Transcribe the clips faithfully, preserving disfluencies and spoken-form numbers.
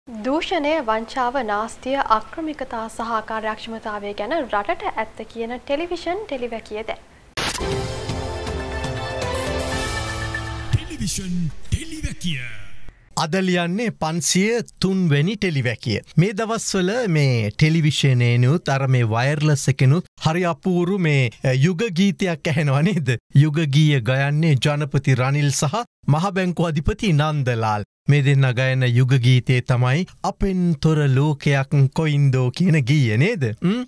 දූෂණය, වංචාව, නාස්තිය, අක්‍රමිකතා සහ කාර්යක්ෂමතාවය ගැන රටට ඇත්ත කියන ටෙලිවිෂන් ටෙලිවැකිය දැන්. ටෙලිවිෂන් ටෙලිවැකිය අද ලියන්නේ පන්සිය තුන්වෙනි ටෙලිවැකිය. මේ දවස්වල මේ ටෙලිවිෂනේනුත් අර මේ වයර්ලස් එකනුත් හරි අපූරු මේ යුග ගීතයක් ඇහෙනවා නේද? යුග ගීය ගයන්නේ ජනපති රනිල් සහ මහ බැංකු අධිපති නන්දලාල්. මේ දෙන්න ගයන යුග ගීතේ තමයි අපෙන් තොර ලෝකයක් කොයින්දෝ කියන ගීය නේද?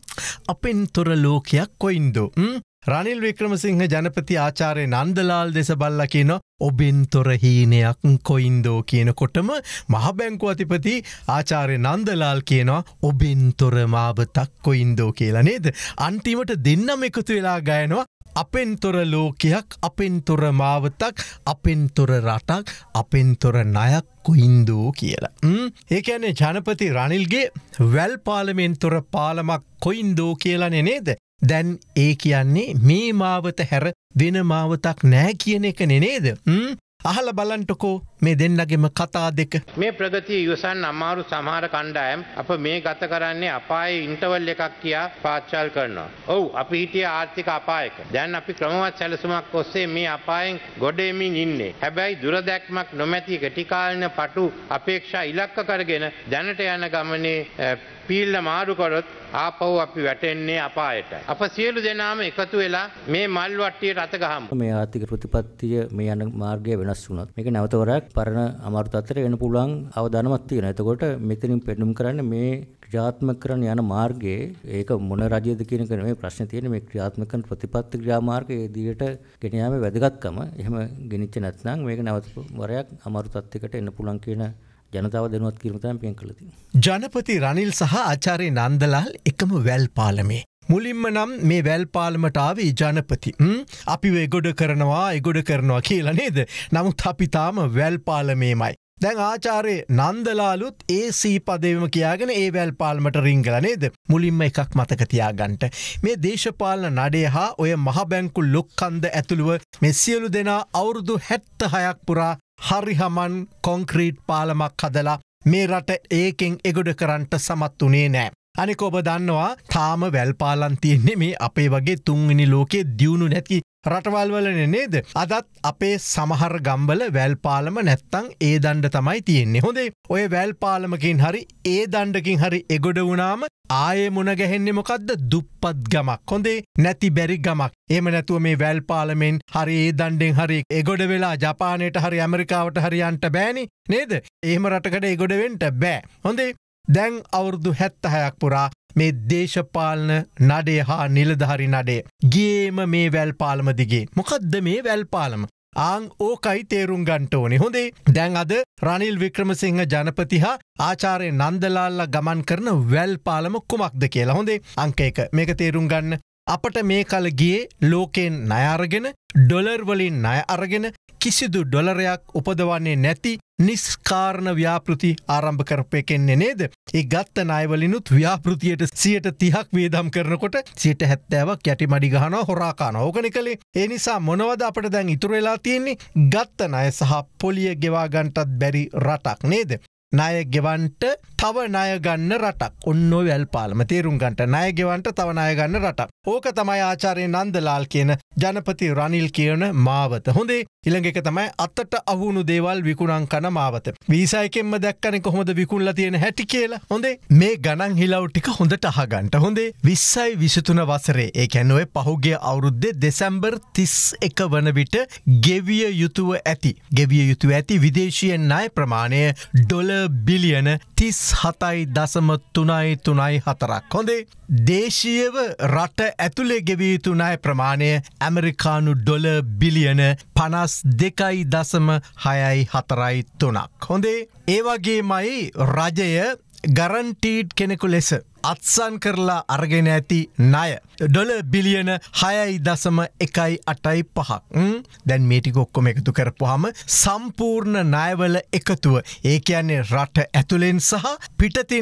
අපෙන් තොර ලෝකයක් කොයින්දෝ. රනිල් වික්‍රමසිංහ ජනපති ආචාර්ය නන්දලාල් දෙස බල්ලා කියන ඔබෙන් තොර හීනයක් කොයින්දෝ කියනකොටම මහ බැංකු අධිපති ආචාර්ය නන්දලාල් කියනවා ඔබෙන් තොර මාවතක් කොයින්දෝ කියලා නේද? අන්තිමට දෙන්නම එකතු වෙලා ගයනවා අපෙන් තොර ලෝකයක්, අපෙන් තොර මාවතක්, අපෙන් තොර රටක්, අපෙන් තොර ණයක් කොයින්දෝ කියලා. ඒ කියන්නේ ජනපති රනිල්ගේ වැල් පාලමෙන් තොර පාලමක් කොයින්දෝ කියලානේ නේද? දැන් ඒ කියන්නේ මේ මාවත හැර වෙන මාවතක් නෑ කියන එක නේද? අහලා බලන්නකෝ මේ දෙන්නගෙම කතා දෙක. මේ ප්‍රගතිය ඉවසන්න අමාරු සමහර කණ්ඩායම් අප මේ ගත කරන්නේ අපායේ ඉන්ටර්වල් එකක් කියා පාච්චල් කරනවා. ඔව් අපි හිටියේ ආර්ථික අපායක. දැන් අපි ක්‍රමවත් සැලසුමක් ඔස්සේ මේ අපායෙන් ගොඩ එමින් ඉන්නේ. හැබැයි දුරදැක්මක් නොමැති කෙටිකාලීන පටු අපේක්ෂා ඉලක්ක කරගෙන දැනට යන ගමනේ පීල්ල මාරු කරොත් ආපහු අපි වැටෙන්නේ අපායට. අප සියලු දෙනාම එකතු වෙලා මේ මල් වට්ටියට අත ගහමු. මේ ආර්ථික ප්‍රතිපත්තිය මේ යන මාර්ගය වෙනස් වුණත් මේක නැවත වරක් පරණ අමාරු තත්ත්වයට එන්න පුළුවන් අවදානමක් තියෙනවා. එතකොට මෙතනින් පෙන්නුම් කරන්නේ මේ ක්‍රියාත්මක කරන යන මාර්ගයේ ඒක මොන රජයේද කියන එක නෙමෙයි ප්‍රශ්නේ තියෙන්නේ. මේ ක්‍රියාත්මක කරන ප්‍රතිපත්ති ක්‍රියාමාර්ගයේ දිගට ගෙන යාමේ වැදගත්කම. එහෙම ගෙනිච්ච නැත්නම් මේක නැවත වරයක් අමාරු තත්ත්වයකට එන්න පුළුවන් කියන ජනතාව දැනුවත් කිරීම තමයි පියන් කළ තියෙන්නේ. ජනපති රනිල් සහ ආචාර්ය නන්දලාල් එකම වැල් පාලමේ. මුලින්ම නම් මේ වැල් පාලමට ආවේ ජනපති. අපි එගොඩ කරනවා එගොඩ කරනවා කියලා නේද? නමුත් අපි තාම වැල් පාලමේමයි. දැන් ආචාර්ය නන්දලාලුත් ඒ සී පදේම කියාගෙන ඒ වැල් පාලමට රිංගලා නේද? මුලින්ම එකක් මතක තියාගන්න. මේ දේශපාලන නඩේ හා ඔය මහ බැංකු ලොක්කන්ද ඇතුළුව මේ සියලු දෙනා අවුරුදු හැත්තහයක් පුරා හරි හමන් කොන්ක්‍රීට් පාලමක් හදලා මේ රට ඒකෙන් එගොඩ කරන්ට සමත් වුණේ නෑ. අනික ඔබ දන්නවා තාම වැල් පාලම් තියෙන්නේ මේ අපේ වගේ තුන්වෙනි ලෝකයේ දියුණු නැති රටවල් වලනේ නේද? අදත් අපේ සමහර ගම්වල වැල් පාලම නැත්තම් ඒ දණ්ඩ තමයි තියෙන්නේ. හොඳේ. ඔය වැල් පාලමකින් හරි ඒ දණ්ඩකින් හරි එගොඩ වුණාම ආයේ මුණ ගැහෙන්නේ මොකද්ද? දුප්පත් ගමක්. හොඳේ. නැති බැරි ගමක්. එහෙම නැතුව මේ වැල් පාලමෙන් හරි ඒ දණ්ඩෙන් හරි එගොඩ වෙලා ජපානයට හරි ඇමරිකාවට හරි යන්න බෑනේ නේද? එහෙම රටකට එගොඩ වෙන්න බෑ. හොඳේ. දැන් අවුරුදු හැත්තහයක් පුරා මේ දේශපාලන නඩේ හා නිලධාරි නඩේ ගේම මේ වැල් පාලම දිගේ. මොකද්ද මේ වැල් පාලම? ආන් ඕකයි තේරුම් ගන්න ඕනේ. හොඳේ. දැන් අද රනිල් වික්‍රමසිංහ ජනපති හා ආචාර්ය නන්දලාල්ලා ගමන් කරන වැල් පාලම කුමක්ද කියලා. හොඳේ. අංක එක. මේක තේරුම් ගන්න. අපට මේ කල ගියේ ලෝකෙන් ණය අරගෙන ඩොලර් වලින් ණය අරගෙන කිසිදු ඩොලරයක් උපදවන්නේ නැති නිස්කාරණ ව්‍යාපෘති ආරම්භ කරපෙකෙන්නේ නේද? ඒ ගත්ත ණය වලිනුත් ව්‍යාපෘතියට සියයට තිහක් වේදම් කරනකොට සියයට හැත්තෑවක් යටි මඩි ගහනවා හොරා කනවා. ඕකනේ කලේ. ඒ නිසා මොනවද අපිට දැන් ඉතුරු වෙලා තියෙන්නේ? ගත්ත ණය සහ පොලිය ගෙවා ගන්නටත් බැරි රටක් නේද? ණය ගෙවන්ට තව ණය ගන්න රටක්. ඔන්න ඔය වැල් පාලම තේරුම් ගන්නට ණය ගෙවන්ට තව ණය ගන්න රටක්. ඕක තමයි ආචාර්ය නන්දලාල් කියන ජනපති රනිල් කියන මාවත. හොඳේ. ඊළඟ එක තමයි අතට අහුණු දේවල් විකුණන් කන මාවත. වීසා එකෙන්ම දැක්කනේ කොහොමද විකුණලා තියෙන හැටි කියලා. හොඳේ. මේ ගණන් හිලව් ටික හොඳට අහගන්න. හොඳේ. විස්සයි විසිතුන වසරේ ඒ කියන්නේ ඔය පහුගිය අවුරුද්දේ දෙසැම්බර් තිස් එක වන විට ගෙවිය යුතුව ඇති. ගෙවිය යුතුව ඇති විදේශීය ණය ප්‍රමාණය ඩොලර් බිලියන තිස් හතයි දශම තුනයි තුනයි හතරක්. හොඳේ. දේශීයව රට ඇතුලේ ගෙවිය යුතු ණය ප්‍රමාණය ඇමරිකානු ඩොලර් බිලියන පනස් දෙකයි දශම හයයි හතරයි තුනක්. හොඳේ. ඒ වගේමයි රජය ගරන්ටීඩ් කෙනෙකු ලෙස අත්සන් කරලා අරගෙන ඇති ණය ඩොලර් බිලියන හයයි දශම එකයි අටයි පහක්. දැන් මේ ටික ඔක්කොම එකතු කරපුවාම සම්පූර්ණ ණයවල එකතුව ඒ කියන්නේ රට ඇතුලෙන් සහ පිටතින් ගත්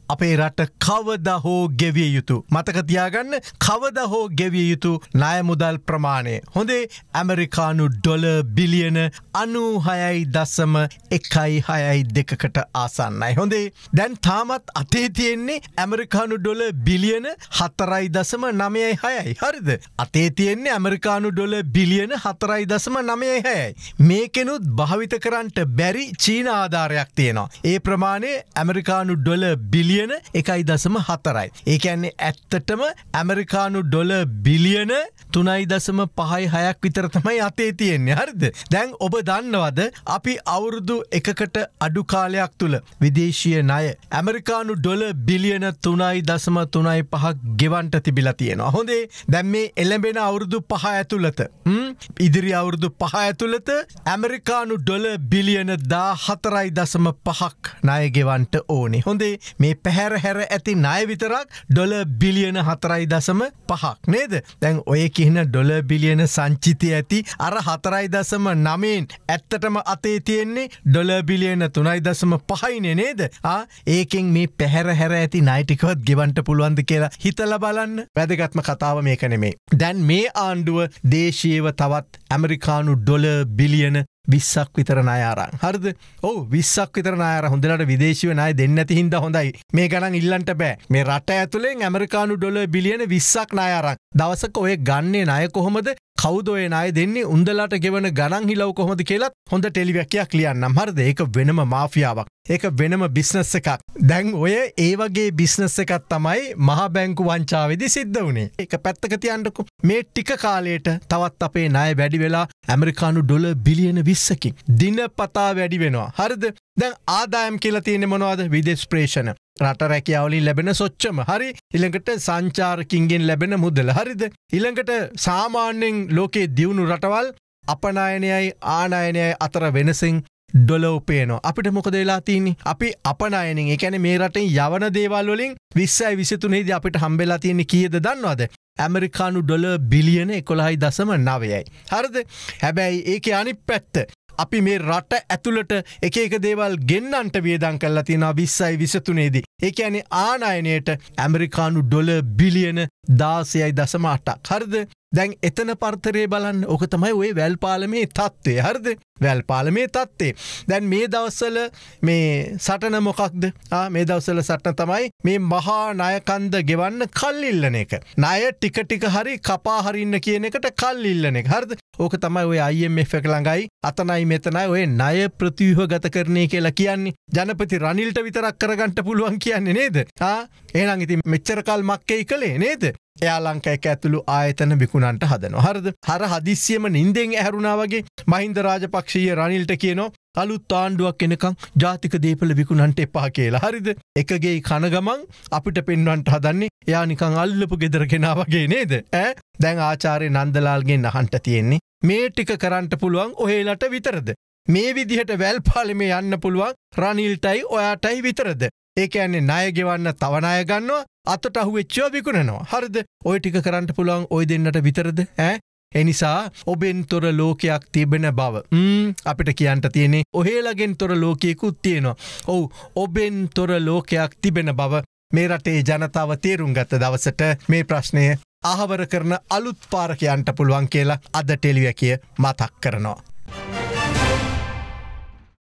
අපේ රට කවදා හෝ ගෙවිය යුතු. මතක තියාගන්න කවදා හෝ ගෙවිය යුතු ණය මුදල් ප්‍රමාණය. හොඳේ ඇමරිකානු ඩොලර් බිලියන අනූහයයි දශම එකයි හයයි දෙකකට ආසන්නයි. හොඳේ දැන් තාමත් අතේ තියෙන්නේ ඇමරිකානු ඩොලර් බිලියන හතරයි දශම නවයයි හයයි. හරිද? අතේ තියෙන්නේ ඇමරිකානු ඩොලර් බිලියන හතරයි දශම නවයයි හයයි. මේකෙනුත් භාවිත කරන්නට බැරි චීන ආධාරයක් තියෙනවා. ඒ ප්‍රමාණය ඇමරිකානු ඩොලර් බිලියන එකයි දශම හතරයි. ඒ කියන්නේ ඇත්තටම ඇමරිකානු ඩොලර් බිලියන තුනයි දශම පහයි හයක් විතර තමයි අතේ තියෙන්නේ. හරිද? දැන් ඔබ දන්නවද අපි අවුරුදු එකකට අඩු කාලයක් තුල විදේශීය ණය ඇමරිකානු ඩොලර් බිලියන තුනයි දශම තුනයි පහක් ගෙවන්ට තිබිලා තියෙනවා. හොඳේ දැන් මේ එළඹෙන අවුරුදු පහ ඇතුළත ඉදිරි අවුරුදු පහ ඇතුළත ඇමරිකානු ඩොලර් බිලියන දාහතරයි දශම පහක් ණය ගෙවන්ට ඕනේ. හොඳේ මේ පැහැර හැර ඇති ණය විතරක් ඩොලර් බිලියන හතරයි දශම පහක් නේද? දැන් ඔය කියන ඩොලර් බිලියන සංචිතය ඇති අර හතරයි දශම නවයෙන් ඇත්තටම අතේ තියෙන්නේ ඩොලර් බිලියන තුනයි දශම පහයිනේ නේද? ආ ඒකෙන් මේ පැහැර හැර ඇති ණය ටිකවත් ගෙවන්ට පුළුවන්ද කියලා හිතලා බලන්න. වැදගත්ම කතාව මේක නෙමෙයි. දැන් මේ ආණ්ඩුව දේශීයව තවත් ඇමරිකානු ඩොලර් බිලියන විස්සක් විතර ණය අරන්. හරිද? ඔව් විස්සක් විතර ණය අරන් හොඳට විදේශීය ණය දෙන්නේ නැති හින්දා හොඳයි. මේ ගණන් ඉල්ලන්න බෑ. මේ රට ඇතුලෙන් ඇමරිකානු ඩොලර් බිලියන විස්සක් ණය අරන්. දවසක ඔය ගන්නේ ණය කොහොමද? කවුද ඔය ණය දෙන්නේ? උන්දලාට ගෙවන ගණන් හිලව් කොහොමද කියලා හොඳ ටෙලිවැකියක් ලියන්නම්. හරිද? ඒක වෙනම මාෆියාවක්. ඒක වෙනම බිස්නස් එකක්. දැන් ඔය ඒ වගේ බිස්නස් එකක් තමයි මහා බැංකු වංචාවේදී සිද්ධ වුණේ. ඒක පැත්තක තියන්නකෝ. මේ ටික කාලයට තවත් අපේ ණය වැඩි වෙලා ඇමරිකානු ඩොලර් බිලියන විස්සකින් දිනපතා වැඩි වෙනවා. හරිද? දැන් ආදායම් කියලා තියෙන්නේ මොනවද? විදේශ ප්‍රේෂණ. රට රැකියාවලින් ලැබෙන සොච්චම. හරි? ඊළඟට සංචාරකින්ගෙන් ලැබෙන මුදල. හරිද? ඊළඟට සාමාන්‍යයෙන් ලෝකේ දියුණු රටවල් අපනයනයයි ආනයනයයි අතර වෙනසින් ඩොලර් උපයනවා. අපිට මොකද වෙලා තියෙන්නේ? අපි අපනයනෙන් ඒ කියන්නේ මේ රටෙන් යවන දේවල් වලින් විස්සයි විසිතුනේ දී අපිට හම්බෙලා තියෙන්නේ කීයද දන්නවද? ඇමරිකානු ඩොලර් බිලියන එකොළහයි දශම නවයයි. හරිද? හැබැයි ඒකේ අනිත් පැත්ත අපි මේ රට ඇතුළට එක එක දේවල් ගෙන්නන්ට වියදම් කරලා තියෙනවා විස්සයි විසිතුනේ දී. ඒ කියන්නේ ආනයනයට ඇමරිකානු ඩොලර් බිලියන දාසයයි දශම අටක්. හරිද? දැන් එතන පර්තරේ බලන්න. ඕක තමයි ওই වැල් පාලමේ තත්ත්වය. හරිද? වැල් පාලමේ තත්ත්වය. දැන් මේ දවස්වල මේ සටන මොකක්ද? ආ මේ දවස්වල සටන තමයි මේ මහා ණය කන්ද ගෙවන්න කල් ඉල්ලන එක. ණය ටික ටික හරි කපා හරින්න කියන එකට කල් ඉල්ලන එක. හරිද? ඕක තමයි ওই I M F එක ළඟයි අතනයි මෙතනයි ඔය ණය ප්‍රතිව්‍යුහගතකරණය කියලා කියන්නේ. ජනපති රනිල්ට විතරක් කරගන්න පුළුවන් කියන්නේ නේද? ආ එහෙනම් ඉතින් මෙච්චර කල් මක්කේ කළේ නේද? එයා ලංකා එක ඇතුළු ආයතන විකුණන්ට හදනවා. හරිද? හර හදිස්සියම නිින්දෙන් ඇහැරුණා වගේ මහින්ද රාජපක්ෂීය රනිල්ට කියනවා අලුත් ආණ්ඩුවක් එනකන් ජාතික දේපල විකුණන්ට එපා කියලා. හරිද? එකගේ කන ගමන් අපිට පෙන්වන්නට හදන්නේ එයා නිකන් අල්ලපු ගෙදර කෙනා වගේ නේද? ඈ දැන් ආචාර්ය නන්දලාල්ගෙන් අහන්න තියෙන්නේ මේ ටික කරන්න පුළුවන් ඔහෙලට විතරද? මේ විදිහට වැල් පාලමේ යන්න පුළුවන් රනිල්ටයි ඔයාටයි විතරද? ඒ කියන්නේ ණය ගෙවන්න තව ණය ගන්නවා අතට අහුවෙච්චව විකුණනවා. හරිද? ඔය ටික කරන්න පුළුවන් ඔය දෙන්නට විතරද? ඈ එනිසා ඔබෙන් තොර ලෝකයක් තිබෙන බව ම් අපිට කියන්න තියෙන්නේ ඔහෙලගෙන් තොර ලෝකයකුත් තියෙනවා. ඔව් ඔබෙන් තොර ලෝකයක් තිබෙන බව මේ රටේ ජනතාව තේරුම් ගත්ත දවසට මේ ප්‍රශ්නය අහවර කරන අලුත් පාර කියන්න පුළුවන් කියලා අද ටෙලිවැකිය මතක් කරනවා.